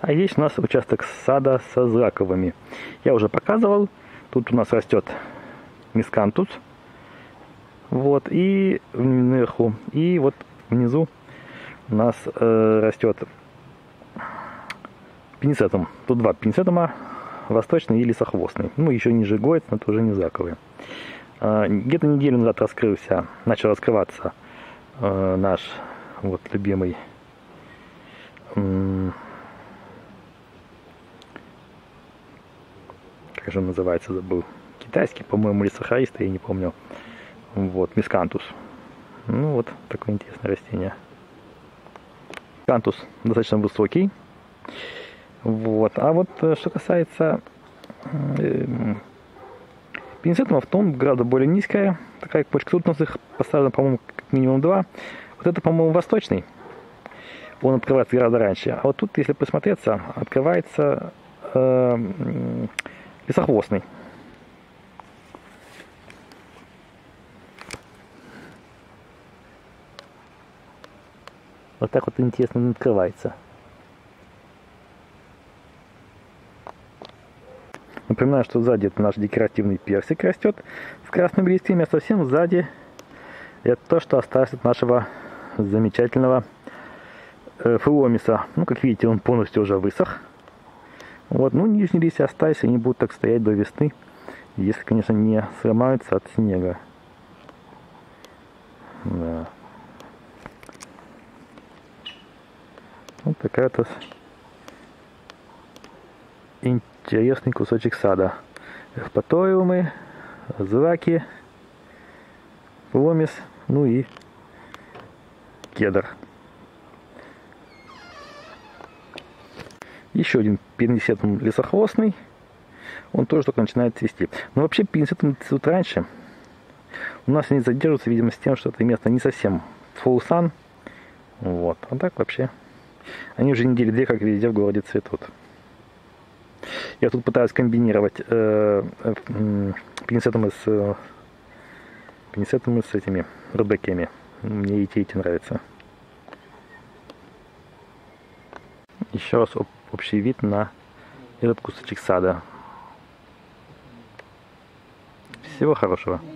А есть у нас участок сада со злаковыми. Я уже показывал. Тут у нас растет мискантус. Вот, и наверху. И вот внизу у нас растет пеницетум. Тут два пеницетума, восточный и лесохвостный. Ну, еще ниже гоец, но это уже не злаковые. Где-то неделю назад начал раскрываться наш вот любимый как же он называется, забыл. Китайский, по-моему, лесохорист, я не помню. Вот, мискантус. Ну вот, такое интересное растение. Мискантус достаточно высокий. Вот, а вот что касается пеницетумов, то он гораздо более низкая. Такая почка. Тут у нас их поставлено, по-моему, как минимум 2. Вот это, по-моему, восточный. Он открывается гораздо раньше. А вот тут, если посмотреться, открывается лесохвостный. Вот так вот интересно он открывается. Напоминаю, что сзади это наш декоративный персик растет с красными листьями, а совсем сзади это то, что осталось от нашего замечательного филомиса. Ну, как видите, он полностью уже высох. Вот, ну, нижние листья остались, они будут так стоять до весны, если, конечно, не сломаются от снега. Да. Вот такая вот интересный кусочек сада. Эвпаториумы, злаки, филомис, ну и кедр. Еще один пеницетум лесохвостный. Он тоже только начинает цвести. Но вообще пеницетум цветут раньше. У нас они задерживаются, видимо, с тем, что это место не совсем full sun. Вот. А так вообще они уже недели две, как везде в городе, цветут. Я тут пытаюсь комбинировать пеницетумы с этими рудбекиями. Мне и те нравятся. Еще раз общий вид на этот кусочек сада. Всего хорошего.